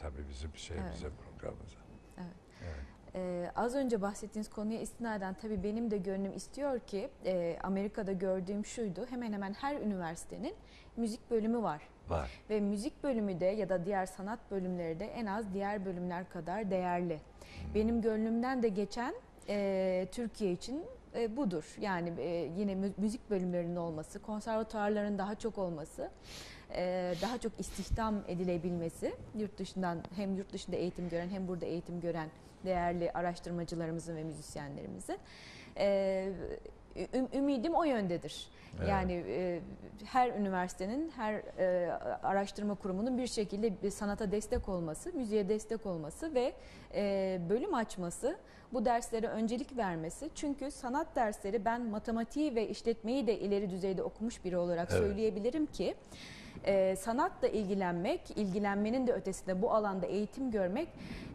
tabii bizim şeyimize, programımıza. Evet. Evet. Az önce bahsettiğiniz konuya istinaden tabii benim de gönlüm istiyor ki Amerika'da gördüğüm şuydu, hemen hemen her üniversitenin müzik bölümü var. Var. Ve müzik bölümü de ya da diğer sanat bölümleri de en az diğer bölümler kadar değerli. Benim gönlümden de geçen Türkiye için budur. Yani yine müzik bölümlerinin olması, konservatuarların daha çok olması, daha çok istihdam edilebilmesi, yurt dışından hem yurt dışında eğitim gören hem burada eğitim gören değerli araştırmacılarımızın ve müzisyenlerimizin ümidim o yöndedir. Evet. Yani her üniversitenin, her araştırma kurumunun bir şekilde sanata destek olması, müziğe destek olması ve bölüm açması, bu derslere öncelik vermesi. Çünkü sanat dersleri, ben matematiği ve işletmeyi de ileri düzeyde okumuş biri olarak söyleyebilirim ki sanatla ilgilenmek, ilgilenmenin de ötesinde bu alanda eğitim görmek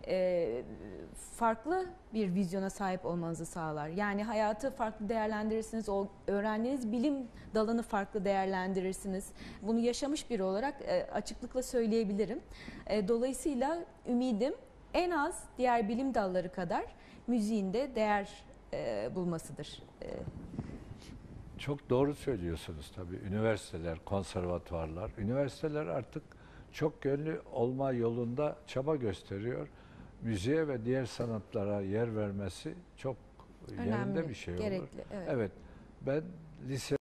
farklı bir vizyona sahip olmanızı sağlar. Yani hayatı farklı değerlendirirsiniz, o öğrendiğiniz bilim dalını farklı değerlendirirsiniz. Bunu yaşamış biri olarak açıklıkla söyleyebilirim. Dolayısıyla ümidim en az diğer bilim dalları kadar müziğin de değer bulmasıdır. Çok doğru söylüyorsunuz tabii. Üniversiteler, konservatuvarlar, üniversiteler artık çok yönlü olma yolunda çaba gösteriyor. Müziğe ve diğer sanatlara yer vermesi çok Önemli, yerinde bir şey olur. gerekli. Evet. Evet, ben lise